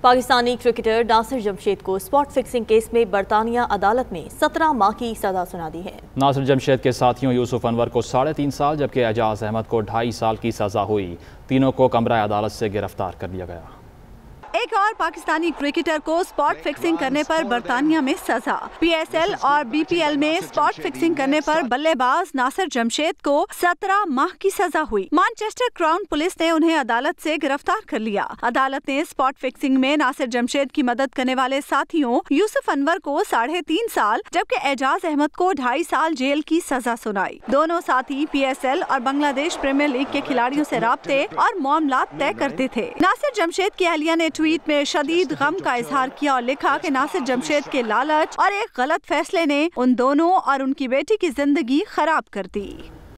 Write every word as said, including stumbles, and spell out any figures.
Pakistani cricketer Nasir Jamshed को spot fixing case में बरतानिया अदालत ने सत्रह माह की सजा सुना दी है। नासिर जमशेद के साथियों यूसुफ अनवर को साढ़े तीन साल जबकि एजाज अहमद को ढाई साल की सजा हुई। तीनों को कमरा अदालत से गिरफ्तार कर लिया गया। एक और पाकिस्तानी क्रिकेटर को स्पॉट फिक्सिंग करने पर बरतानिया में सजा। पीएसएल और बीपीएल में स्पॉट फिक्सिंग करने पर बल्लेबाज नासिर जमशेद को सत्रह माह की सजा हुई। मैनचेस्टर क्राउन पुलिस ने उन्हें अदालत से गिरफ्तार कर लिया। अदालत ने स्पॉट फिक्सिंग में नासिर जमशेद की मदद करने वाले साथियों यूसुफ अनवर को साढ़े तीन साल जबकि एजाज अहमद को ढाई साल जेल की सजा सुनाई। दोनों साथी पीएसएल और बांग्लादेश प्रीमियर लीग के खिलाड़ियों से राब्ते और मामलात तय करते थे। नासिर जमशेद की अहलिया ने ट्वीट में शदीद गम का इजहार किया और लिखा कि नासिर जमशेद के लालच और एक गलत फैसले ने उन दोनों और उनकी बेटी की जिंदगी खराब कर दी।